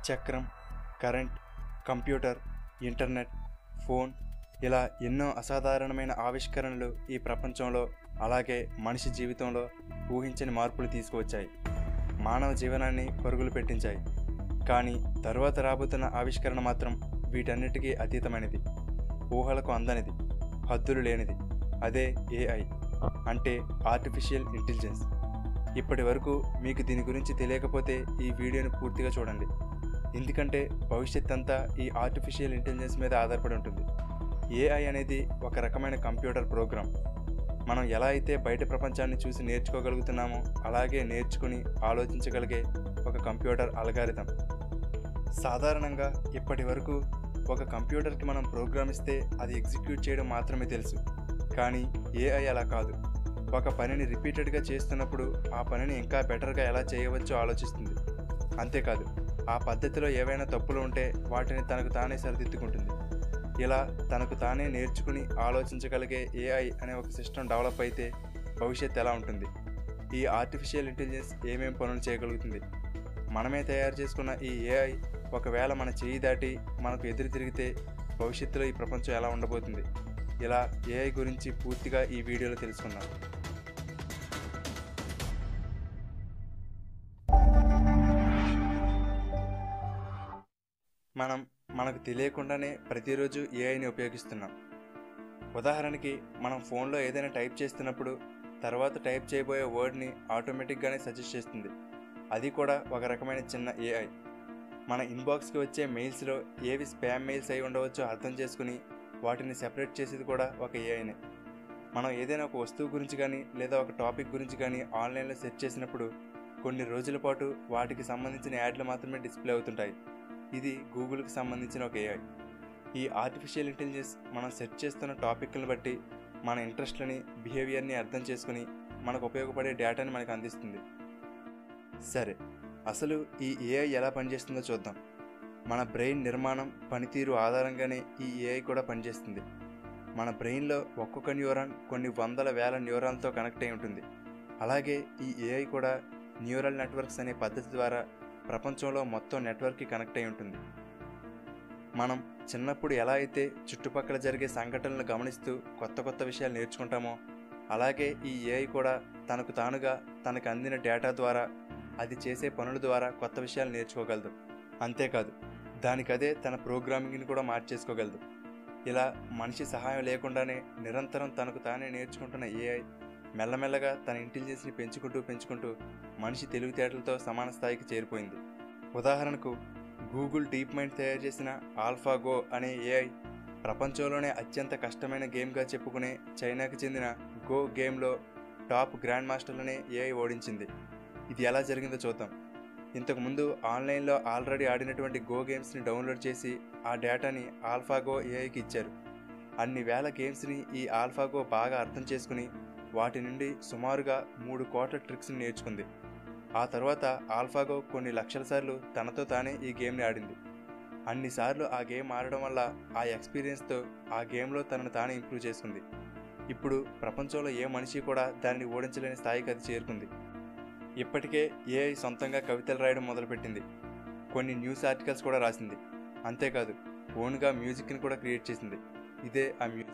చక్రం, current, computer, internet, phone ఇలా ఎన్నో అసాధారణమైన ఆవిష్కరణలు ఈ ప్రపంచంలో అలాగే మనిషి జీవితంలో ఊహించని మార్పులు తీసుకువచ్చాయి. మానవ జీవనాన్ని పరుగులు పెట్టించాయి. కానీ తరువాత రాబోతున్న ఆవిష్కరణ మాత్రం వీటన్నిటికీ అతీతమైనది, ఊహలకు అందనిది, హద్దులు లేనిది. అదే ఏఐ అంటే ఆర్టిఫిషియల్ ఇంటెలిజెన్స్. ఇప్పటి వరకు మీకు దీని గురించి తెలియకపోతే ఈ వీడియోని పూర్తిగా చూడండి. ఎందుకంటే భవిష్యత్ అంతా ఈ ఆర్టిఫిషియల్ ఇంటెలిజెన్స్ మీద ఆధారపడి ఉంటుంది. ఏఐ అనేది ఒక రకమైన కంప్యూటర్ ప్రోగ్రామ్. మనం ఎలా అయితే బయట ప్రపంచాన్ని చూసి నేర్చుకోగలుగుతున్నామో అలాగే నేర్చుకుని ఆలోచించగలిగే ఒక కంప్యూటర్ అల్గారిథం. సాధారణంగా ఇప్పటి వరకు ఒక కంప్యూటర్కి మనం ప్రోగ్రామ్ ఇస్తే అది ఎగ్జిక్యూట్ చేయడం మాత్రమే తెలుసు. కానీ ఏఐ అలా కాదు. ఒక పనిని రిపీటెడ్గా చేస్తున్నప్పుడు ఆ పనిని ఇంకా బెటర్గా ఎలా చేయవచ్చో ఆలోచిస్తుంది. అంతేకాదు, ఆ పద్ధతిలో ఏవైనా తప్పులు ఉంటే వాటిని తనకు తానే సరిదిద్దుకుంటుంది. ఇలా తనకు తానే నేర్చుకుని ఆలోచించగలిగే ఏఐ అనే ఒక సిస్టమ్ డెవలప్ అయితే భవిష్యత్తు ఎలా ఉంటుంది? ఈ ఆర్టిఫిషియల్ ఇంటెలిజెన్స్ ఏమేం పనులు చేయగలుగుతుంది? మనమే తయారు చేసుకున్న ఈ ఏఐ ఒకవేళ మన చేయి దాటి మనకు ఎదురు తిరిగితే భవిష్యత్తులో ఈ ప్రపంచం ఎలా ఉండబోతుంది? ఇలా ఏఐ గురించి పూర్తిగా ఈ వీడియోలో తెలుసుకుందాం. మనకు తెలియకుండానే ప్రతిరోజు ఏఐని ఉపయోగిస్తున్నాం. ఉదాహరణకి మనం ఫోన్లో ఏదైనా టైప్ చేస్తున్నప్పుడు తర్వాత టైప్ చేయబోయే వర్డ్ని ఆటోమేటిక్గానే సజెస్ట్ చేస్తుంది. అది కూడా ఒక రకమైన చిన్న ఏఐ. మన ఇన్బాక్స్కి వచ్చే మెయిల్స్లో ఏవి స్పామ్ మెయిల్స్ అయి ఉండవచ్చో అర్థం చేసుకుని వాటిని సెపరేట్ చేసేది కూడా ఒక ఏఐనే. మనం ఏదైనా ఒక వస్తువు గురించి కానీ లేదా ఒక టాపిక్ గురించి కానీ ఆన్లైన్లో సెర్చ్ చేసినప్పుడు కొన్ని రోజుల పాటు వాటికి సంబంధించిన యాడ్లు మాత్రమే డిస్ప్లే అవుతుంటాయి. ఇది గూగుల్కి సంబంధించిన ఒక ఏఐ. ఈ ఆర్టిఫిషియల్ ఇంటెలిజెన్స్ మనం సెర్చ్ చేస్తున్న టాపిక్లను బట్టి మన ఇంట్రెస్ట్లని, బిహేవియర్ని అర్థం చేసుకుని మనకు ఉపయోగపడే డేటాని మనకు అందిస్తుంది. సరే, అసలు ఈ ఏఐ ఎలా పనిచేస్తుందో చూద్దాం. మన బ్రెయిన్ నిర్మాణం, పనితీరు ఆధారంగానే ఈ ఏఐ కూడా పనిచేస్తుంది. మన బ్రెయిన్లో ఒక్కొక్క న్యూరాన్ కొన్ని వందల వేల న్యూరాన్లతో కనెక్ట్ అయి ఉంటుంది. అలాగే ఈ ఏఐ కూడా న్యూరల్ నెట్వర్క్స్ అనే పద్ధతి ద్వారా ప్రపంచంలో మొత్తం నెట్వర్క్కి కనెక్ట్ అయి ఉంటుంది. మనం చిన్నప్పుడు ఎలా అయితే చుట్టుపక్కల జరిగే సంఘటనలు గమనిస్తూ కొత్త కొత్త విషయాలు నేర్చుకుంటామో అలాగే ఈ ఏఐ కూడా తనకు తానుగా తనకు అందిన డేటా ద్వారా అది చేసే పనుల ద్వారా కొత్త విషయాలు నేర్చుకోగలదు. అంతేకాదు, దానికదే తన ప్రోగ్రామింగ్ని కూడా మార్చేసుకోగలదు. ఇలా మనిషి సహాయం లేకుండానే నిరంతరం తనకు తానే నేర్చుకుంటున్న ఏఐ మెల్లమెల్లగా తన ఇంటెలిజెన్స్ని పెంచుకుంటూ మనిషి తెలివితేటలతో సమాన స్థాయికి చేరిపోయింది. ఉదాహరణకు, గూగుల్ డీప్ మైండ్ తయారు చేసిన ఆల్ఫాగో అనే ఏఐ ప్రపంచంలోనే అత్యంత కష్టమైన గేమ్గా చెప్పుకునే చైనాకి చెందిన గో గేమ్లో టాప్ గ్రాండ్ మాస్టర్లనే ఏఐ ఓడించింది. ఇది ఎలా జరిగిందో చూద్దాం. ఇంతకుముందు ఆన్లైన్లో ఆల్రెడీ ఆడినటువంటి గో గేమ్స్ని డౌన్లోడ్ చేసి ఆ డేటాని ఆల్ఫాగో ఏఐకి ఇచ్చారు. అన్ని వేల గేమ్స్ని ఈ ఆల్ఫాగో బాగా అర్థం చేసుకుని వాటి నుండి సుమారుగా 3 కోట్ల ట్రిక్స్ని నేర్చుకుంది. ఆ తర్వాత ఆల్ఫాగో కొన్ని లక్షల సార్లు తనతో తానే ఈ గేమ్ని ఆడింది. అన్నిసార్లు ఆ గేమ్ ఆడడం వల్ల ఆ ఎక్స్పీరియన్స్తో ఆ గేమ్లో తనను తానే ఇంప్రూవ్ చేసుకుంది. ఇప్పుడు ప్రపంచంలో ఏ మనిషి కూడా దానిని ఓడించలేని స్థాయికి అది చేరుకుంది. ఇప్పటికే ఏఐ సొంతంగా కవితలు రాయడం మొదలుపెట్టింది. కొన్ని న్యూస్ ఆర్టికల్స్ కూడా రాసింది. అంతేకాదు, ఓన్గా మ్యూజిక్ని కూడా క్రియేట్ చేసింది. ఇదే ఆ మ్యూజిక్.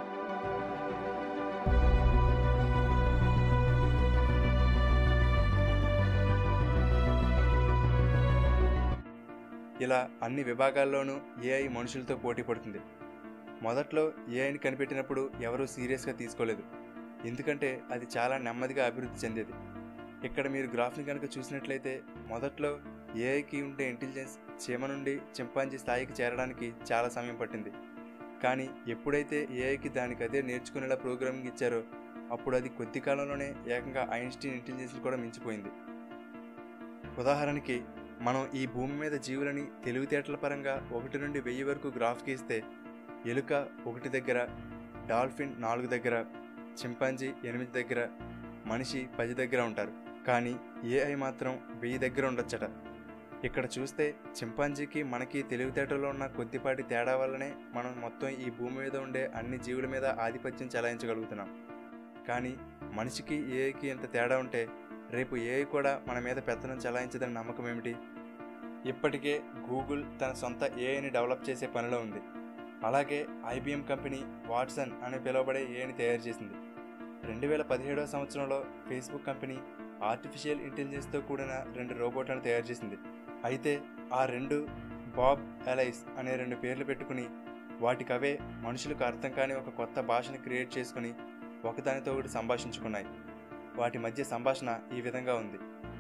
ఇలా అన్ని విభాగాల్లోనూ ఏఐ మనుషులతో పోటీ పడుతుంది. మొదట్లో ఏఐని కనిపెట్టినప్పుడు ఎవరూ సీరియస్గా తీసుకోలేదు. ఎందుకంటే అది చాలా నెమ్మదిగా అభివృద్ధి చెందేది. ఇక్కడ మీరు గ్రాఫ్ని కనుక చూసినట్లయితే మొదట్లో ఏఐకి ఉండే ఇంటెలిజెన్స్ చీమ నుండి చింపాంజీ స్థాయికి చేరడానికి చాలా సమయం పట్టింది. కానీ ఎప్పుడైతే ఏఐకి దానికి అదే నేర్చుకునేలా ప్రోగ్రామింగ్ ఇచ్చారో అప్పుడు అది కొద్ది కాలంలోనే ఏకంగా ఐన్స్టీన్ ఇంటెలిజెన్స్ని కూడా మించిపోయింది. ఉదాహరణకి, మనం ఈ భూమి మీద జీవులని తెలివితేటల పరంగా 1 నుండి 1000 వరకు గ్రాఫ్ గీస్తే ఎలుక 1 దగ్గర, డాల్ఫిన్ 4 దగ్గర, చింపాంజీ 8 దగ్గర, మనిషి 10 దగ్గర ఉంటారు. కానీ ఏఐ మాత్రం 1000 దగ్గర ఉండొచ్చట. ఇక్కడ చూస్తే చింపాంజీకి మనకి తెలివితేటలో ఉన్న కొద్దిపాటి తేడా వల్లనే మనం మొత్తం ఈ భూమి మీద ఉండే అన్ని జీవుల మీద ఆధిపత్యం చెలాయించగలుగుతున్నాం. కానీ మనిషికి ఏఐకి ఎంత తేడా ఉంటే రేపు ఏఐ కూడా మన మీద పెత్తనం చెలాయించదని నమ్మకం ఏమిటి? ఇప్పటికే గూగుల్ తన సొంత ఏఐని డెవలప్ చేసే పనిలో ఉంది. అలాగే ఐబిఎం కంపెనీ వాట్సన్ అని పిలువబడే ఏఐని తయారు చేసింది. 2017 సంవత్సరంలో ఫేస్బుక్ కంపెనీ ఆర్టిఫిషియల్ ఇంటెలిజెన్స్తో కూడిన 2 రోబోట్లను తయారు చేసింది. అయితే ఆ 2 బాబ్ ఎలైస్ అనే 2 పేర్లు పెట్టుకుని వాటికవే మనుషులకు అర్థం కాని ఒక కొత్త భాషని క్రియేట్ చేసుకుని ఒకదానితో ఒకటి సంభాషించుకున్నాయి. వాటి మధ్య సంభాషణ ఈ విధంగా ఉంది.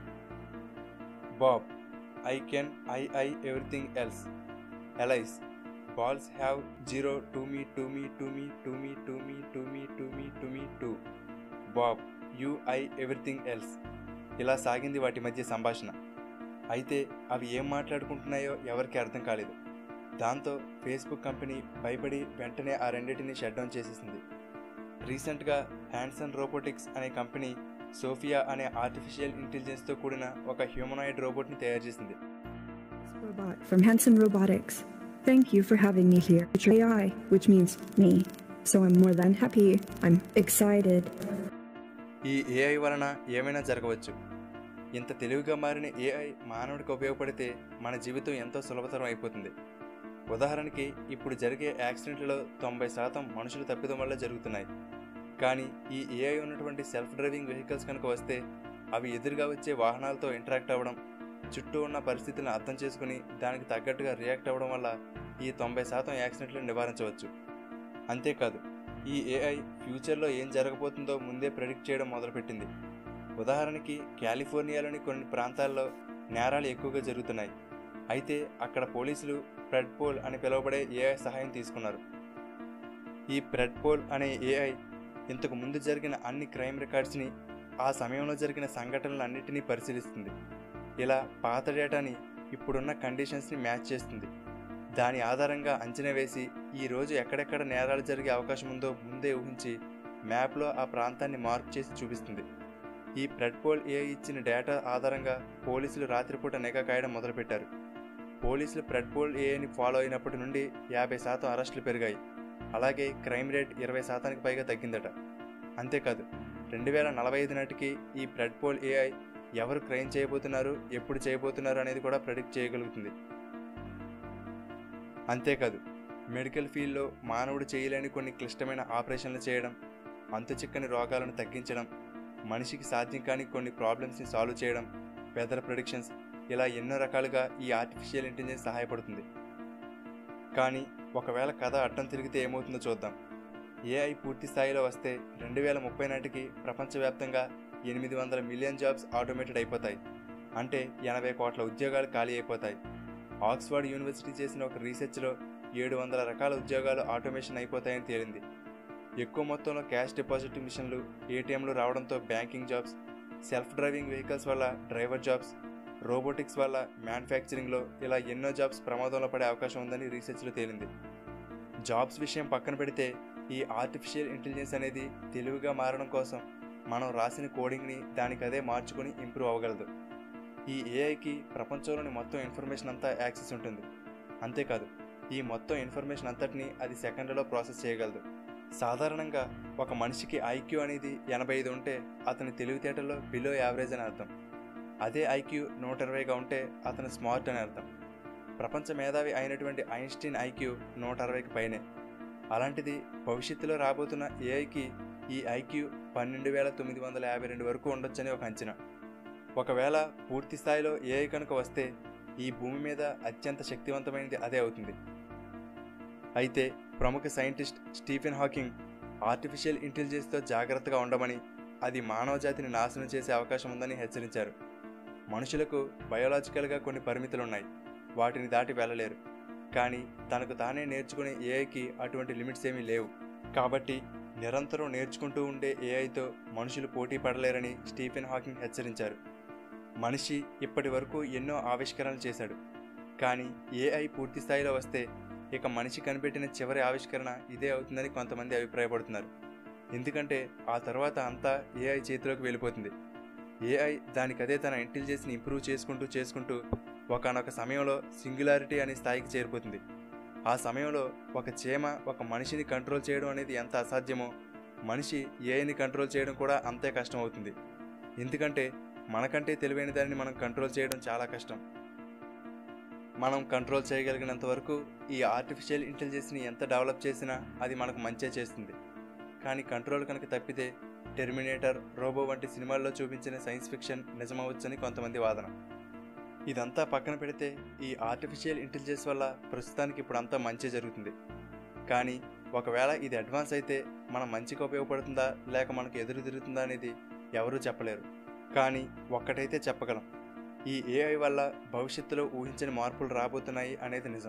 Bob: I can I everything else. Alice: balls have zero to me to me to me to me to me to me to me to me to. Bob: you I everything else. ఇలా సాగింది వాటి మధ్య సంభాషణ. అయితే అవి ఏం మాట్లాడుకుంటున్నాయో ఎవరికి అర్థం కాలేదు. దాంతో ఫేస్బుక్ కంపెనీ భయపడి వెంటనే ఆ రెండింటిని షట్ డౌన్ చేసేసింది. రీసెంట్గా హ్యాండ్సన్ రోబోటిక్స్ అనే కంపెనీ సోఫియా అనే ఆర్టిఫిషియల్ ఇంటెలిజెన్స్తో కూడిన ఒక హ్యూమనాయిడ్ రోబోట్ని తయారు చేసింది. Robot from Hanson Robotics. Thank you for having me here. It's AI, which means me. So I'm more than happy. I'm excited. ఈ ఏఐ వలన ఏమైనా జరగవచ్చు. ఇంత తెలివిగా మారిన ఏఐ మానవుడికి ఉపయోగపడితే మన జీవితం ఎంతో సులభతరం అయిపోతుంది. ఉదాహరణకి ఇప్పుడు జరిగే యాక్సిడెంట్లలో 90% మనుషుల తప్పిదం వల్ల జరుగుతున్నాయి. కానీ ఈ ఏఐ ఉన్నటువంటి సెల్ఫ్ డ్రైవింగ్ వెహికల్స్ కనుక వస్తే అవి ఎదురుగా వచ్చే వాహనాలతో ఇంటరాక్ట్ అవ్వడం, చుట్టూ ఉన్న పరిస్థితులను అర్థం చేసుకుని దానికి తగ్గట్టుగా రియాక్ట్ అవ్వడం వల్ల ఈ 90% యాక్సిడెంట్లను నివారించవచ్చు. అంతేకాదు, ఈ ఏఐ ఫ్యూచర్లో ఏం జరగబోతుందో ముందే ప్రెడిక్ట్ చేయడం మొదలుపెట్టింది. ఉదాహరణకి కాలిఫోర్నియాలోని కొన్ని ప్రాంతాల్లో నేరాలు ఎక్కువగా జరుగుతున్నాయి. అయితే అక్కడ పోలీసులు ప్రెడ్పోల్ అని పిలువబడే ఏఐ సహాయం తీసుకున్నారు. ఈ ప్రెడ్పోల్ అనే ఏఐ ఇంతకు ముందు జరిగిన అన్ని క్రైమ్ రికార్డ్స్ని, ఆ సమయంలో జరిగిన సంఘటనలన్నింటినీ పరిశీలిస్తుంది. ఇలా పాత డేటాని ఇప్పుడున్న కండిషన్స్ని మ్యాచ్ చేస్తుంది. దాని ఆధారంగా అంచనా వేసి ఈరోజు ఎక్కడెక్కడ నేరాలు జరిగే అవకాశం ఉందో ముందే ఊహించి మ్యాప్లో ఆ ప్రాంతాన్ని మార్క్ చేసి చూపిస్తుంది. ఈ ప్రెడ్పోల్ ఏఐ ఇచ్చిన డేటా ఆధారంగా పోలీసులు రాత్రిపూట నిఘా కాయడం మొదలుపెట్టారు. పోలీసులు ప్రెడ్పోల్ ఏఐని ఫాలో అయినప్పటి నుండి 50% అరెస్టులు పెరిగాయి. అలాగే క్రైమ్ రేట్ 20%కి పైగా తగ్గిందట. అంతేకాదు, 2045 నాటికి ఈ ప్రెడ్పోల్ ఏఐ ఎవరు క్రైమ్ చేయబోతున్నారు, ఎప్పుడు చేయబోతున్నారు అనేది కూడా ప్రెడిక్ట్ చేయగలుగుతుంది. అంతేకాదు, మెడికల్ ఫీల్డ్లో మానవుడు చేయలేని కొన్ని క్లిష్టమైన ఆపరేషన్లు చేయడం, అంతుచిక్కని రోగాలను తగ్గించడం, మనిషికి సాధ్యం కాని కొన్ని ప్రాబ్లమ్స్ని సాల్వ్ చేయడం, వెదర్ ప్రెడిక్షన్స్, ఇలా ఎన్నో రకాలుగా ఈ ఆర్టిఫిషియల్ ఇంటెలిజెన్స్ సహాయపడుతుంది. కానీ ఒకవేళ కథ అడ్డం తిరిగితే ఏమవుతుందో చూద్దాం. ఏఐ పూర్తి స్థాయిలో వస్తే 2030 నాటికి ప్రపంచవ్యాప్తంగా 800 మిలియన్ జాబ్స్ ఆటోమేటెడ్ అయిపోతాయి. అంటే 80 కోట్ల ఉద్యోగాలు ఖాళీ అయిపోతాయి. ఆక్స్ఫర్డ్ యూనివర్సిటీ చేసిన ఒక రీసెర్చ్లో 700 రకాల ఉద్యోగాలు ఆటోమేషన్ అయిపోతాయని తేలింది. ఎక్కువ మొత్తంలో క్యాష్ డిపాజిట్ మిషన్లు, ఏటీఎంలు రావడంతో banking jobs, self driving vehicles వల్ల డ్రైవర్ జాబ్స్, రోబోటిక్స్ వల్ల మ్యానుఫ్యాక్చరింగ్లో ఇలా ఎన్నో జాబ్స్ ప్రమాదంలో పడే అవకాశం ఉందని రీసెర్చ్లో తేలింది. జాబ్స్ విషయం పక్కన పెడితే ఈ ఆర్టిఫిషియల్ ఇంటెలిజెన్స్ అనేది తెలివిగా మారడం కోసం మనం రాసిన కోడింగ్ని దానికదే మార్చుకుని ఇంప్రూవ్ అవ్వగలదు. ఈ ఏఐకి ప్రపంచంలోని మొత్తం ఇన్ఫర్మేషన్ అంతా యాక్సెస్ ఉంటుంది. అంతేకాదు, ఈ మొత్తం ఇన్ఫర్మేషన్ అంతటినీ అది సెకండ్లలో ప్రాసెస్ చేయగలదు. సాధారణంగా ఒక మనిషికి ఐక్యూ అనేది 85 ఉంటే అతని తెలివితేటల్లో బిలో యావరేజ్ అని అర్థం. అదే ఐక్యూ 120గా ఉంటే అతను స్మార్ట్ అని అర్థం. ప్రపంచ మేధావి అయినటువంటి ఐన్స్టీన్ ఐక్యూ 160కి పైనే. అలాంటిది భవిష్యత్తులో రాబోతున్న ఏఐకి ఈ ఐక్యూ 12,952 వరకు ఉండొచ్చని ఒక అంచనా. ఒకవేళ పూర్తి స్థాయిలో ఏఐ కనుక వస్తే ఈ భూమి మీద అత్యంత శక్తివంతమైనది అదే అవుతుంది. అయితే ప్రముఖ సైంటిస్ట్ స్టీఫెన్ హాకింగ్ ఆర్టిఫిషియల్ ఇంటెలిజెన్స్తో జాగ్రత్తగా ఉండమని, అది మానవ జాతిని నాశనం చేసే అవకాశం ఉందని హెచ్చరించారు. మనుషులకు బయోలాజికల్గా కొన్ని పరిమితులున్నాయి, వాటిని దాటి వెళ్ళలేరు. కానీ తనకు తానే నేర్చుకునే ఏఐకి అటువంటి లిమిట్స్ ఏమీ లేవు. కాబట్టి నిరంతరం నేర్చుకుంటూ ఉండే ఏఐతో మనుషులు పోటీ పడలేరని స్టీఫెన్ హాకింగ్ హెచ్చరించారు. మనిషి ఇప్పటి వరకు ఎన్నో ఆవిష్కరణలు చేశాడు. కానీ ఏఐ పూర్తి స్థాయిలో వస్తే ఇక మనిషి కనిపెట్టిన చివరి ఆవిష్కరణ ఇదే అవుతుందని కొంతమంది అభిప్రాయపడుతున్నారు. ఎందుకంటే ఆ తర్వాత అంతా ఏఐ చేతిలోకి వెళ్ళిపోతుంది. ఏఐ దానికదే తన ఇంటెలిజెన్స్ని ఇంప్రూవ్ చేసుకుంటూ ఒకనొక సమయంలో సింగులారిటీ అనే స్థాయికి చేరిపోతుంది. ఆ సమయంలో ఒక చీమ ఒక మనిషిని కంట్రోల్ చేయడం అనేది ఎంత అసాధ్యమో, మనిషి ఏఐని కంట్రోల్ చేయడం కూడా అంతే కష్టం అవుతుంది. ఎందుకంటే మనకంటే తెలివైన దానిని మనం కంట్రోల్ చేయడం చాలా కష్టం. మనం కంట్రోల్ చేయగలిగినంత వరకు ఈ ఆర్టిఫిషియల్ ఇంటెలిజెన్స్ని ఎంత డెవలప్ చేసినా అది మనకు మంచే చేస్తుంది. కానీ కంట్రోల్ కనుక తప్పితే టెర్మినేటర్, రోబో వంటి సినిమాల్లో చూపించిన సైన్స్ ఫిక్షన్ నిజమవచ్చని కొంతమంది వాదన. ఇదంతా పక్కన పెడితే ఈ ఆర్టిఫిషియల్ ఇంటెలిజెన్స్ వల్ల ప్రస్తుతానికి ఇప్పుడు అంతా మంచి జరుగుతుంది. కానీ ఒకవేళ ఇది అడ్వాన్స్ అయితే మన మంచికి ఉపయోగపడుతుందా లేక మనకు ఎదురు తిరుగుతుందా అనేది ఎవరూ చెప్పలేరు. కానీ ఒక్కటైతే చెప్పగలం, ఈ ఏఐ వల్ల భవిష్యత్తులో ఊహించని మార్పులు రాబోతున్నాయి అనేది నిజం.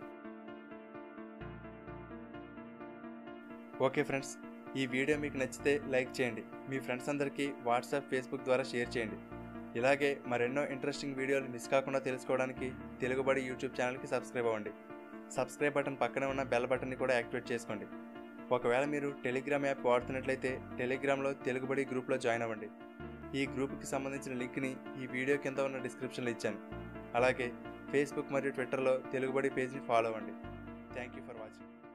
ఓకే ఫ్రెండ్స్, ఈ వీడియో మీకు నచ్చితే లైక్ చేయండి, మీ ఫ్రెండ్స్ అందరికీ వాట్సాప్, ఫేస్బుక్ ద్వారా షేర్ చేయండి. ఇలాగే మరెన్నో ఇంట్రెస్టింగ్ వీడియోలు మిస్ కాకుండా తెలుసుకోవడానికి తెలుగుబడి యూట్యూబ్ ఛానల్కి సబ్స్క్రైబ్ అవ్వండి. సబ్స్క్రైబ్ బటన్ పక్కనే ఉన్న బెల్ బటన్ని కూడా యాక్టివేట్ చేసుకోండి. ఒకవేళ మీరు టెలిగ్రామ్ యాప్ వాడుతున్నట్లయితే టెలిగ్రామ్లో తెలుగుబడి గ్రూప్లో జాయిన్ అవ్వండి. ఈ గ్రూప్కి సంబంధించిన లింక్ని ఈ వీడియో కింద ఉన్న డిస్క్రిప్షన్లో ఇచ్చాను. అలాగే ఫేస్బుక్ మరియు ట్విట్టర్లో తెలుగుబడి పేజ్ని ఫాలో అవ్వండి. Thank you for watching.